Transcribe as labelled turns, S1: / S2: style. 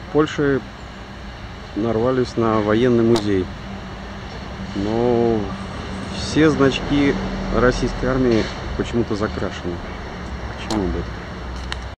S1: Польше нарвались на военный музей. Но все значки российской армии почему-то закрашены. Почему бы это?